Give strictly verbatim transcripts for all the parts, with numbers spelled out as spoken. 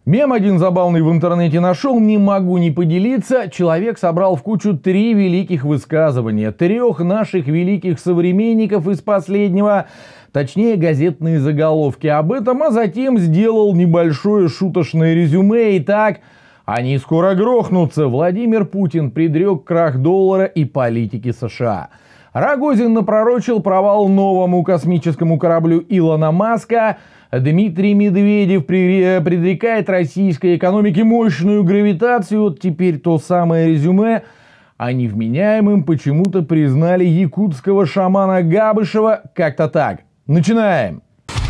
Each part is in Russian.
Мем один забавный в интернете нашел, не могу не поделиться. Человек собрал в кучу три великих высказывания трех наших великих современников из последнего, точнее газетные заголовки об этом, а затем сделал небольшое шуточное резюме. Итак, они скоро грохнутся. Владимир Путин предрек крах доллара и политики США. Рогозин напророчил провал новому космическому кораблю Илона Маска. Дмитрий Медведев предрекает российской экономике мощную гравитацию. Вот теперь то самое резюме. А невменяемым почему-то признали якутского шамана Габышева. Как-то так. Начинаем.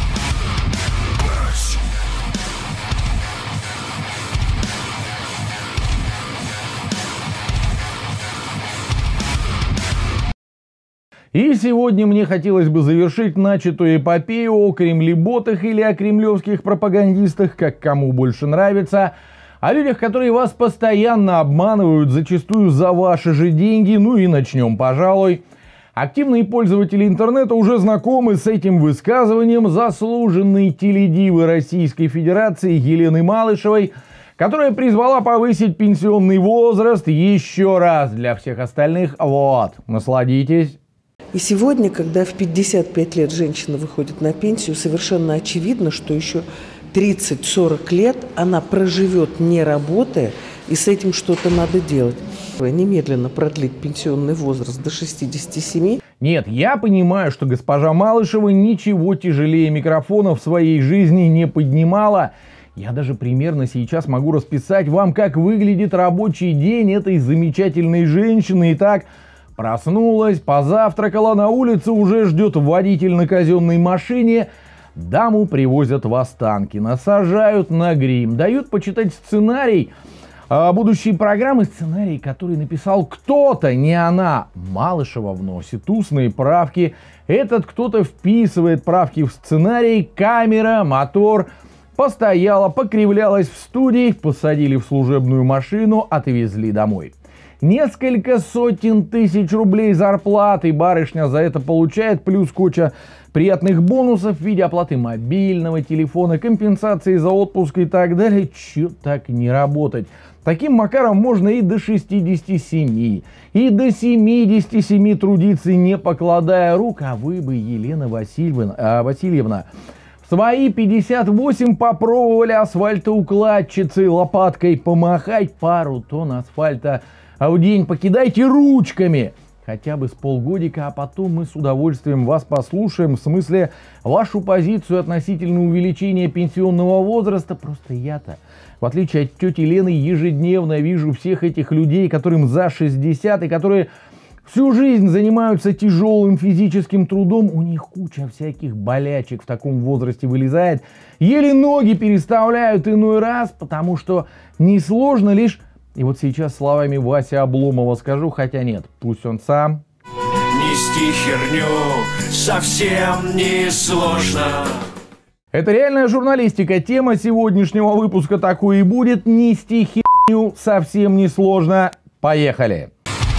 И сегодня мне хотелось бы завершить начатую эпопею о кремлеботах или о кремлевских пропагандистах, как кому больше нравится, о людях, которые вас постоянно обманывают, зачастую за ваши же деньги. Ну и начнем, пожалуй. Активные пользователи интернета уже знакомы с этим высказыванием заслуженной теледивы Российской Федерации Елены Малышевой, которая призвала повысить пенсионный возраст еще раз для всех остальных. Вот, насладитесь. И сегодня, когда в пятьдесят пять лет женщина выходит на пенсию, совершенно очевидно, что еще тридцать-сорок лет она проживет не работая, и с этим что-то надо делать. Немедленно продлить пенсионный возраст до шестидесяти семи. Нет, я понимаю, что госпожа Малышева ничего тяжелее микрофона в своей жизни не поднимала. Я даже примерно сейчас могу расписать вам, как выглядит рабочий день этой замечательной женщины. Итак, проснулась, позавтракала, на улице уже ждет водитель на казенной машине. Даму привозят в Останкино, сажают на грим, дают почитать сценарий а, будущей программы, сценарий, который написал кто-то, не она. Малышева вносит устные правки, этот кто-то вписывает правки в сценарий, камера, мотор. Постояла, покривлялась в студии, посадили в служебную машину, отвезли домой. Несколько сотен тысяч рублей зарплаты барышня за это получает, плюс куча приятных бонусов в виде оплаты мобильного телефона, компенсации за отпуск и так далее. Чё так не работать? Таким макаром можно и до шестидесяти семи, и до семидесяти семи трудиться, не покладая рук. А вы бы, Елена Васильевна, а, Васильевна, в свои пятьдесят восемь попробовали асфальтоукладчицей лопаткой помахать, пару тонн асфальта в день покидайте ручками. Хотя бы с полгодика, а потом мы с удовольствием вас послушаем. В смысле, вашу позицию относительно увеличения пенсионного возраста. Просто я-то, в отличие от тети Лены, ежедневно вижу всех этих людей, которым за шестьдесят, и которые всю жизнь занимаются тяжелым физическим трудом. У них куча всяких болячек в таком возрасте вылезает. Еле ноги переставляют иной раз, потому что несложно лишь... И вот сейчас словами Васи Обломова скажу, хотя нет, пусть он сам. Нести херню совсем не сложно. Это реальная журналистика. Тема сегодняшнего выпуска такой и будет. Нести херню совсем не сложно. Поехали.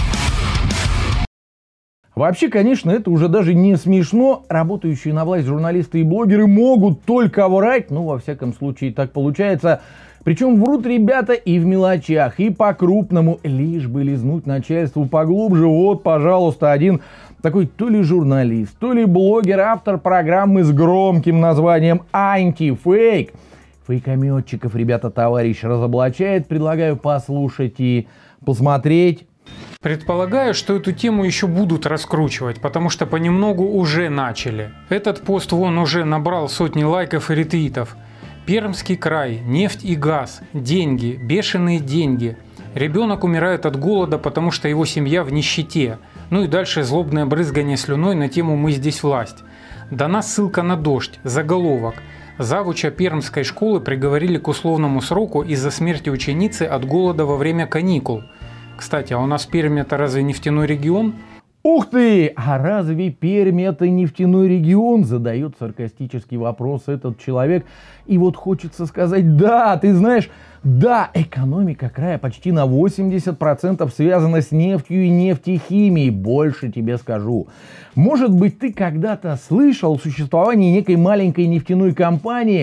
Вообще, конечно, это уже даже не смешно. Работающие на власть журналисты и блогеры могут только врать. Ну, во всяком случае, так получается. Причем врут ребята и в мелочах, и по-крупному, лишь бы лизнуть начальству поглубже. Вот, пожалуйста, один такой то ли журналист, то ли блогер, автор программы с громким названием «Антифейк». Фейкометчиков, ребята, товарищ разоблачает. Предлагаю послушать и посмотреть. Предполагаю, что эту тему еще будут раскручивать, потому что понемногу уже начали. Этот пост вон уже набрал сотни лайков и ретвитов. Пермский край, нефть и газ, деньги, бешеные деньги. Ребенок умирает от голода, потому что его семья в нищете. Ну и дальше злобное брызгание слюной на тему «Мы здесь власть». Дана ссылка на «Дождь», заголовок. Завуча пермской школы приговорили к условному сроку из-за смерти ученицы от голода во время каникул. Кстати, а у нас Пермь — это разве нефтяной регион? Ух ты! А разве Пермь — это нефтяной регион? Задает саркастический вопрос этот человек. И вот хочется сказать: да, ты знаешь, да, экономика края почти на восемьдесят процентов связана с нефтью и нефтехимией. Больше тебе скажу. Может быть, ты когда-то слышал о существовании некой маленькой нефтяной компании,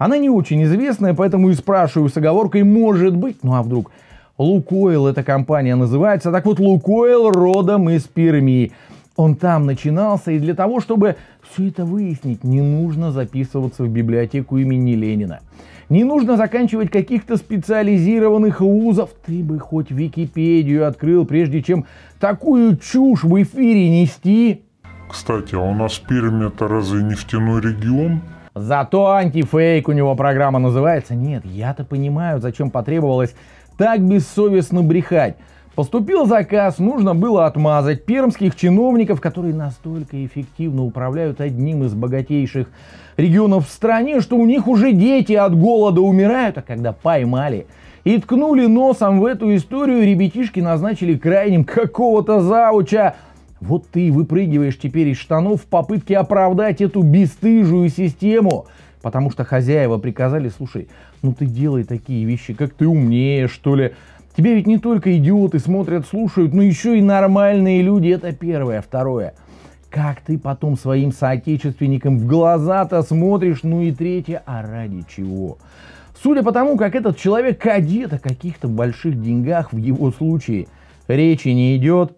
Она не очень известная, поэтому и спрашиваю с оговоркой «может быть». Ну а вдруг? Лукойл эта компания называется. Так вот, Лукойл родом из Перми. Он там начинался, и для того, чтобы все это выяснить, не нужно записываться в библиотеку имени Ленина. Не нужно заканчивать каких-то специализированных вузов. Ты бы хоть Википедию открыл, прежде чем такую чушь в эфире нести. Кстати, а у нас Пермь — это разве нефтяной регион? Зато антифейк у него программа называется. Нет, я-то понимаю, зачем потребовалось так бессовестно брехать. Поступил заказ, нужно было отмазать пермских чиновников, которые настолько эффективно управляют одним из богатейших регионов в стране, что у них уже дети от голода умирают. А когда поймали и ткнули носом в эту историю, ребятишки назначили крайним какого-то зауча. Вот ты выпрыгиваешь теперь из штанов в попытке оправдать эту бесстыжую систему. Потому что хозяева приказали: слушай, ну ты делай такие вещи, как ты умнее, что ли. Тебя ведь не только идиоты смотрят, слушают, но еще и нормальные люди. Это первое. Второе. Как ты потом своим соотечественникам в глаза-то смотришь? Ну и третье. А ради чего? Судя по тому, как этот человек кадет о каких-то больших деньгах в его случае речи не идет.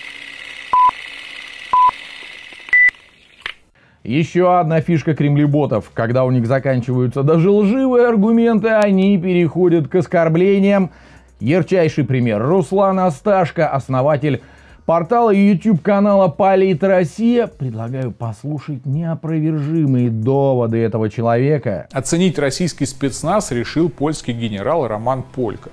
Еще одна фишка кремлеботов. Когда у них заканчиваются даже лживые аргументы, они переходят к оскорблениям. Ярчайший пример. Руслан Асташко, основатель портала и YouTube-канала Полит Россия. Предлагаю послушать неопровержимые доводы этого человека. Оценить российский спецназ решил польский генерал Роман Полька.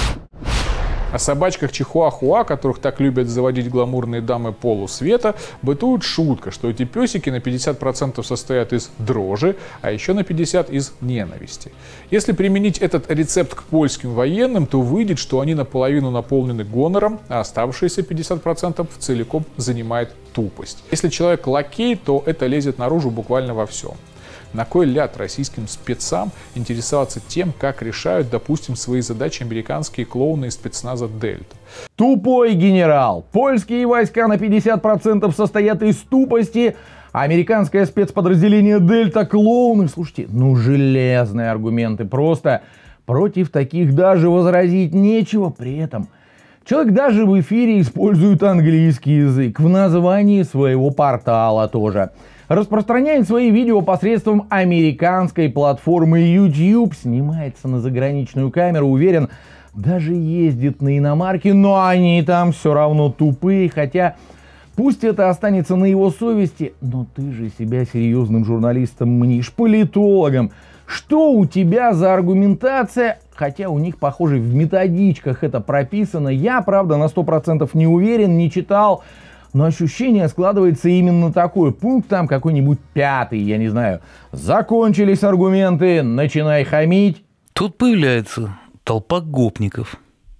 О собачках чихуахуа, которых так любят заводить гламурные дамы полусвета, бытует шутка, что эти песики на пятьдесят процентов состоят из дрожи, а еще на пятьдесят процентов из ненависти. Если применить этот рецепт к польским военным, то выйдет, что они наполовину наполнены гонором, а оставшиеся пятьдесят процентов целиком занимает тупость. Если человек лакей, то это лезет наружу буквально во всем. На кой ляд российским спецам интересоваться тем, как решают, допустим, свои задачи американские клоуны из спецназа Дельта? Тупой генерал. Польские войска на пятьдесят процентов состоят из тупости. Американское спецподразделение Дельта клоуны. Слушайте, ну железные аргументы. Просто против таких даже возразить нечего. При этом человек даже в эфире использует английский язык. В названии своего портала тоже. Распространяет свои видео посредством американской платформы YouTube, снимается на заграничную камеру, уверен, даже ездит на иномарке, но они там все равно тупые, хотя пусть это останется на его совести, но ты же себя серьезным журналистом мнишь, политологом. Что у тебя за аргументация? Хотя у них, похоже, в методичках это прописано. Я, правда, на сто процентов не уверен, не читал. Но ощущение складывается именно такое. Пункт там какой-нибудь пятый, я не знаю. Закончились аргументы, начинай хамить. Тут появляется толпа гопников,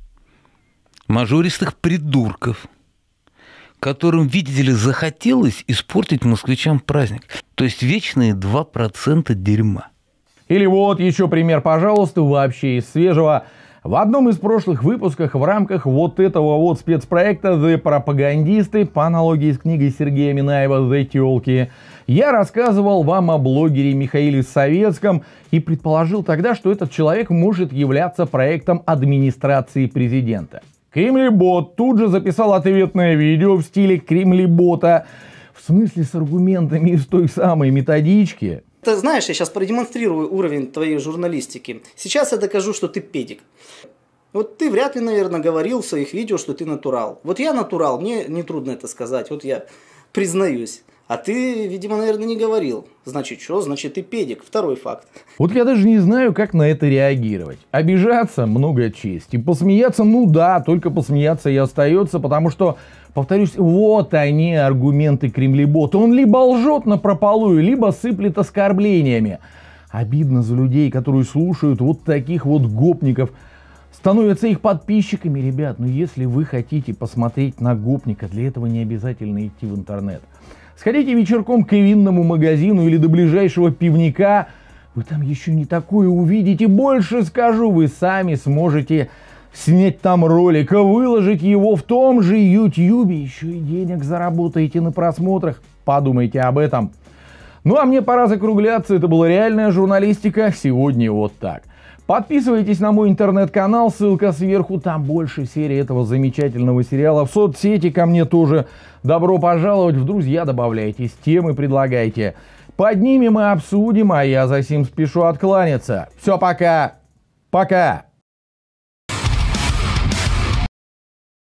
мажористых придурков, которым, видите ли, захотелось испортить москвичам праздник. То есть вечные два процента дерьма. Или вот еще пример, пожалуйста, вообще из свежего. В одном из прошлых выпусков в рамках вот этого вот спецпроекта «The Пропагандисты», по аналогии с книгой Сергея Минаева «The Тёлки», я рассказывал вам о блогере Михаиле Советском и предположил тогда, что этот человек может являться проектом администрации президента. Кремлебот тут же записал ответное видео в стиле Кремлебота, в смысле с аргументами из той самой методички. Ты знаешь, я сейчас продемонстрирую уровень твоей журналистики. Сейчас я докажу, что ты педик. Вот ты вряд ли, наверное, говорил в своих видео, что ты натурал. Вот я натурал, мне нетрудно это сказать, вот я признаюсь. А ты, видимо, наверное, не говорил. Значит, что? Значит, ты педик. Второй факт. Вот я даже не знаю, как на это реагировать. Обижаться — много чести. Посмеяться — ну да, только посмеяться и остается, потому что, повторюсь, вот они, аргументы Кремлебота. Он либо лжет напропалую, либо сыплет оскорблениями. Обидно за людей, которые слушают вот таких вот гопников, становятся их подписчиками. Ребят, ну если вы хотите посмотреть на гопника, для этого не обязательно идти в интернет. Сходите вечерком к винному магазину или до ближайшего пивника. Вы там еще не такое увидите. Больше скажу, вы сами сможете снять там ролик, выложить его в том же YouTube. Еще и денег заработаете на просмотрах. Подумайте об этом. Ну а мне пора закругляться. Это была реальная журналистика. Сегодня вот так. Подписывайтесь на мой интернет-канал, ссылка сверху, там больше серий этого замечательного сериала. В соцсети ко мне тоже добро пожаловать, в друзья добавляйтесь, темы предлагайте. Поднимем и обсудим, а я за сим спешу откланяться. Все, пока. Пока.